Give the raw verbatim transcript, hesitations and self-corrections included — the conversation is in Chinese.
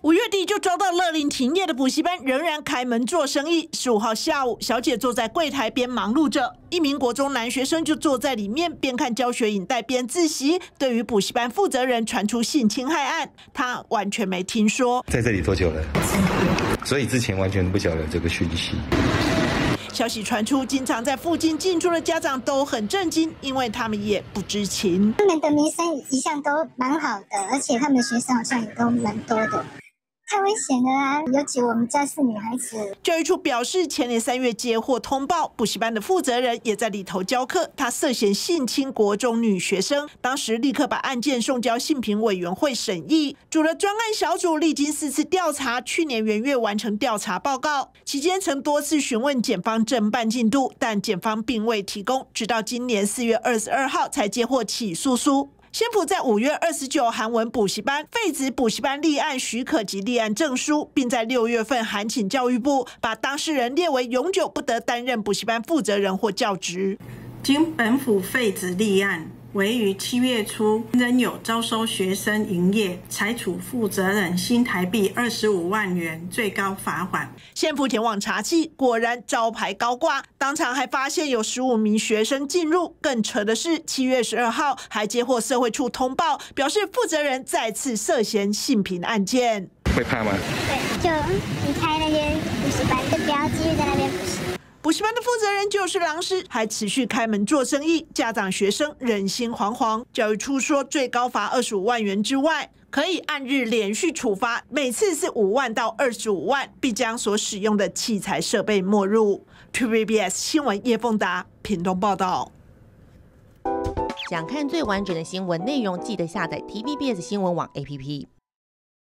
五月底就遭到勒令停业的补习班仍然开门做生意。十五号下午，小姐坐在柜台边忙碌着，一名国中男学生就坐在里面边看教学影带边自习。对于补习班负责人传出性侵害案，他完全没听说。 在这里多久了？所以之前完全不晓得这个讯息。 消息传出，经常在附近进出的家长都很震惊，因为他们也不知情。 他们的名声一向都蛮好的，而且他们的学生好像也都蛮多的。太危险了啊！尤其我们家是女孩子。 教育处表示，前年三月接获通报，补习班的负责人也在里头教课，他涉嫌性侵国中女学生。当时立刻把案件送交性平委员会审议，组了专案小组，历经四次调查，去年元月完成调查报告。期间曾多次询问检方侦办进度，但检方并未提供，直到今年四月二十二号才接获起诉书。县府在五月二十九函文补习班废止补习班立案许可及立案证书，并在六月份函请教育部，把当事人列为永久不得担任补习班负责人或教职。 经本府废止立案，为于七月初仍有招收学生营业，裁处负责人新台币二十五万元最高罚款。 县府前往查缉，果然招牌高挂，当场还发现有十五名学生进入。更扯的是，七月十二号还接获社会处通报，表示负责人再次涉嫌性平案件。 会怕吗？ 对，就离开那边补习班，就不要继续在那边补习。 补习班的负责人就是老师，还持续开门做生意，家长学生人心惶惶。教育处说，最高罚二十五万元之外，可以按日连续处罚，每次是五万到二十五万，并将所使用的器材设备没入。T V B S 新闻叶凤达屏东报道。 想看最完整的新闻内容，记得下载 T V B S 新闻网 A P P。